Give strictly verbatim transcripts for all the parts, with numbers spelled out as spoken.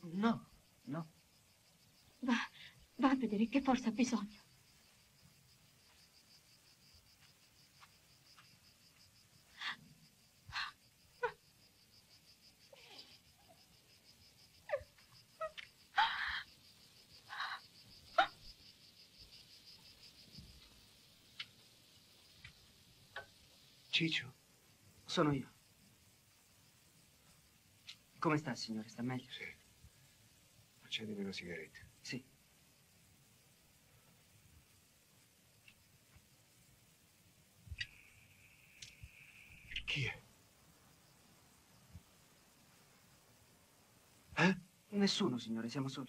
No, no. Va, va a vedere che forza ha bisogno. Ciccio? Sono io. Come sta, signore? Sta meglio? Sì. Accendimi una sigaretta. Sì. Chi è? Eh? Nessuno, signore, siamo soli.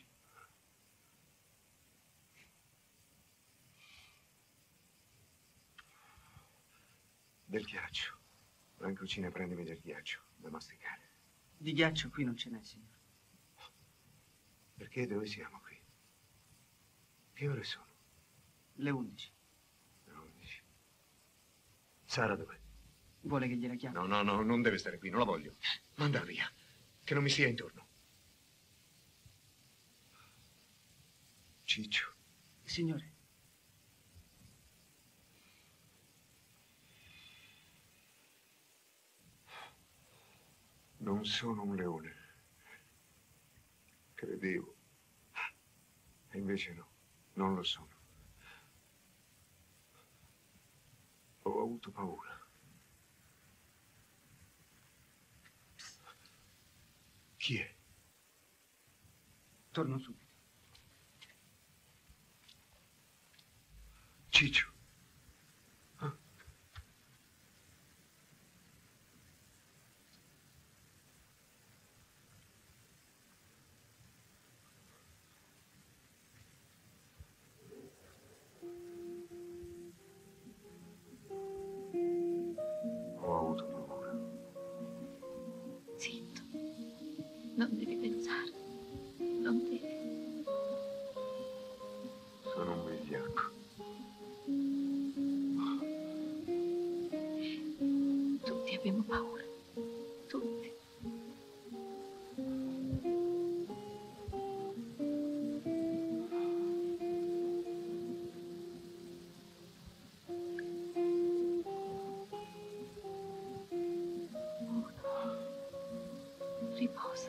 Del ghiaccio. Va in cucina e prendimi del ghiaccio da masticare. Di ghiaccio qui non ce n'è, signore. Perché dove siamo qui? Che ore sono? Le undici. Le undici. Sara dov'è? Vuole che gliela chiami? No, no, no, non deve stare qui, non la voglio. Mandala via, che non mi sia intorno. Ciccio. Signore. Non sono un leone. Credevo. E invece no, non lo sono. Ho avuto paura. Chi è? Torno subito. Ciccio. Ho avuto paura. Zitto. Non devi pensare. Non devi. Sono un vigliacco. Tutti abbiamo paura. Tutti. Riposa.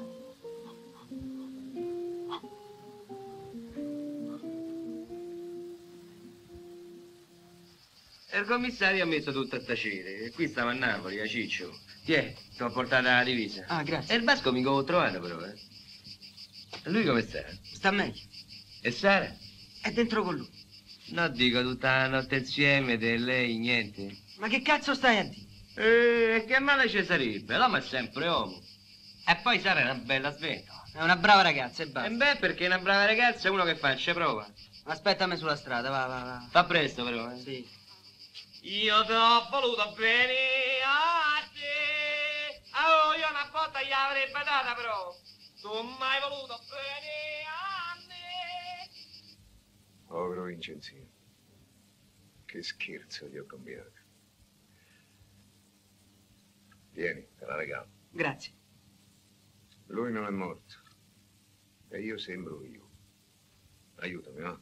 Il commissario ha messo tutto a tacere. Qui stavo a Napoli, a Ciccio. Tiè, ti ho portato la divisa. Ah, grazie. E il Basco mica l'ho trovato però, eh. E lui come sta? Sta meglio. E Sara? È dentro con lui. No, dico tutta la notte insieme, di lei, niente. Ma che cazzo stai a dire? Eh, che male ci sarebbe? L'uomo è sempre uomo. E poi Sara è una bella sventa. È una brava ragazza, e E basta. beh, perché una brava ragazza è uno che fa, ci prova. Aspettami sulla strada, va, va, va. Fa presto però, eh. Sì. Io ti ho voluto bene a te. Oh, io una botta gli avrei data però. Tu mai voluto bene a me. Povero Vincenzino. Che scherzo gli ho combinato. Vieni, te la regalo. Grazie. Lui non è morto. E io sembro io. Aiutami, no?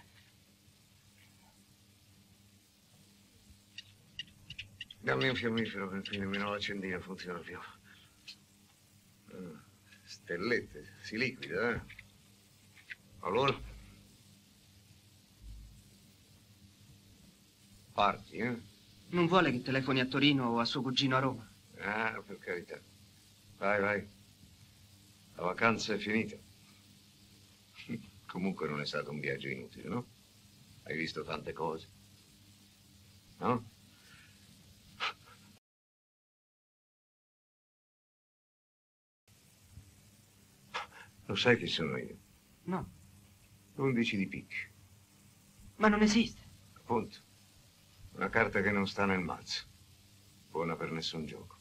Dammi un fiammifero perché nemmeno l'accendino funziona più. Ah, stellette, si liquida, eh? Allora? Parti, eh? Non vuole che telefoni a Torino o a suo cugino a Roma? Ah, per carità. Vai, vai. La vacanza è finita. Comunque non è stato un viaggio inutile, no? Hai visto tante cose. No? Lo sai chi sono io? No. Undici di picche. Ma non esiste. Appunto. Una carta che non sta nel mazzo. Buona per nessun gioco.